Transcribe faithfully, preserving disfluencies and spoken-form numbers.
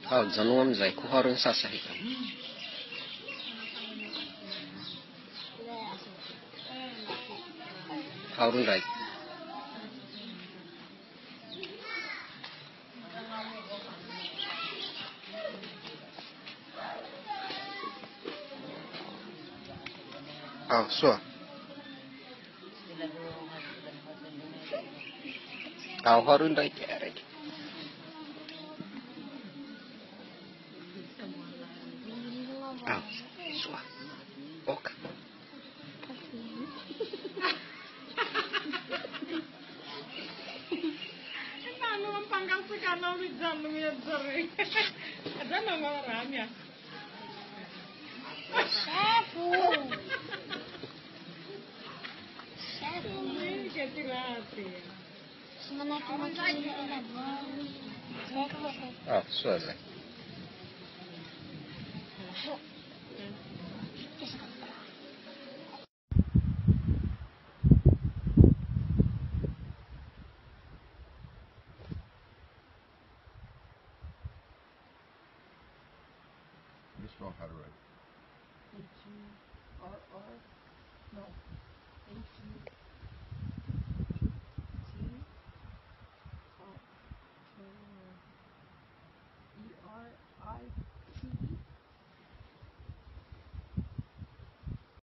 Ah, zanou amizay kuharun sasahika. Harun rai. Ah, sure. Ah, harun rai kere. Ah, sure. Okay. Ano ang panggang sa kanaw ni John nung yan, sorry. Diyan ang mga ramya. Shafu! Shafu! Hindi, katirate. Semanaki makini na ba? Ah, sure.